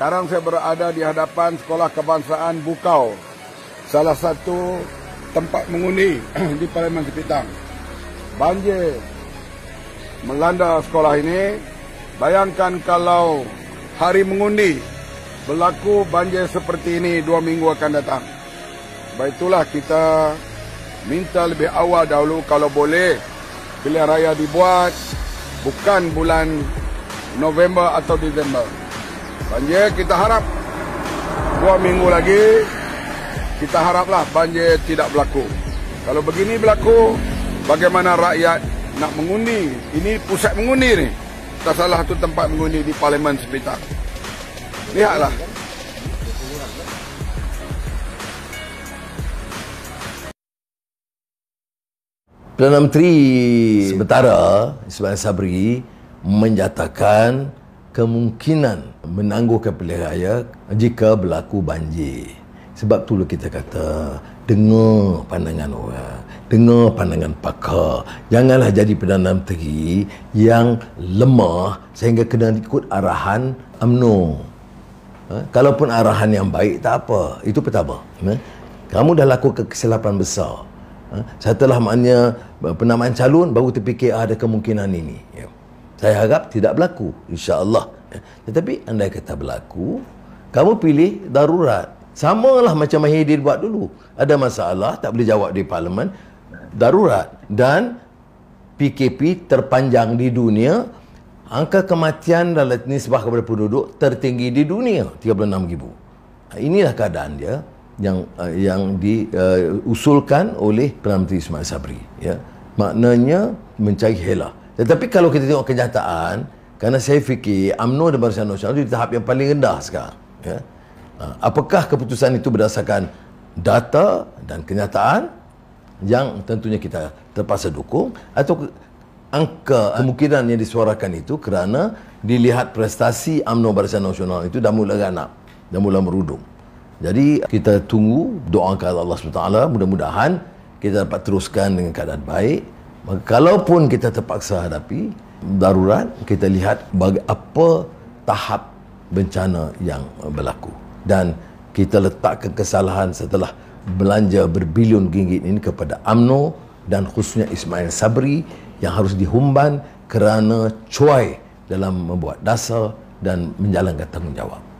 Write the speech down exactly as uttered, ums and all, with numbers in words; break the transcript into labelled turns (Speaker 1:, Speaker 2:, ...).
Speaker 1: Sekarang saya berada di hadapan Sekolah Kebangsaan Bukau, salah satu tempat mengundi di Parlimen Sepitang. Banjir melanda sekolah ini. Bayangkan kalau hari mengundi berlaku banjir seperti ini dua minggu akan datang. Sebab itulah kita minta lebih awal dahulu kalau boleh pilihan raya dibuat bukan bulan November atau Disember. Banjir kita harap dua minggu lagi, kita haraplah banjir tidak berlaku. Kalau begini berlaku, bagaimana rakyat nak mengundi? Ini pusat mengundi ni. Kita salah satu tempat mengundi di Parlimen Sepitang. Lihatlah.
Speaker 2: Perdana Menteri sementara Ismail Sabri menyatakan kemungkinan menangguhkan pilihan raya jika berlaku banjir. Sebab itulah kita kata, dengar pandangan orang, dengar pandangan pakar. Janganlah jadi Perdana Menteri yang lemah sehingga kena ikut arahan U M N O. Ha? Kalaupun arahan yang baik, tak apa. Itu pertama. Ha? Kamu dah lakukan kesilapan besar. Ha? Setelah maknanya penamaan calon, baru terfikir ada kemungkinan ini. Ya. Saya harap tidak berlaku, insya-Allah. Tetapi andai kata berlaku, kamu pilih darurat. Samalah macam Mahyidin buat dulu. Ada masalah, tak boleh jawab di Parlimen, darurat. Dan P K P terpanjang di dunia, angka kematian dalam nisbah kepada penduduk tertinggi di dunia, tiga puluh enam ribu. Inilah keadaan dia yang uh, yang diusulkan uh, oleh Perdana Menteri Ismail Sabri. Ya. Maknanya mencari helah. Tetapi kalau kita tengok kenyataan, kerana saya fikir U M N O dan Barisan Nasional itu di tahap yang paling rendah sekarang. Ya. Apakah keputusan itu berdasarkan data dan kenyataan yang tentunya kita terpaksa dukung, atau angka kemungkinan yang disuarakan itu kerana dilihat prestasi U M N O Barisan Nasional itu dah mula ganap, dah mula merudum. Jadi kita tunggu, doakan Allah subhanahu wa taala, mudah-mudahan kita dapat teruskan dengan keadaan baik. Maka kalaupun kita terpaksa hadapi darurat, kita lihat baga- apa tahap bencana yang berlaku. Dan kita letakkan kesalahan setelah belanja berbilion ringgit ini kepada U M N O dan khususnya Ismail Sabri yang harus dihumban kerana cuai dalam membuat dasar dan menjalankan tanggungjawab.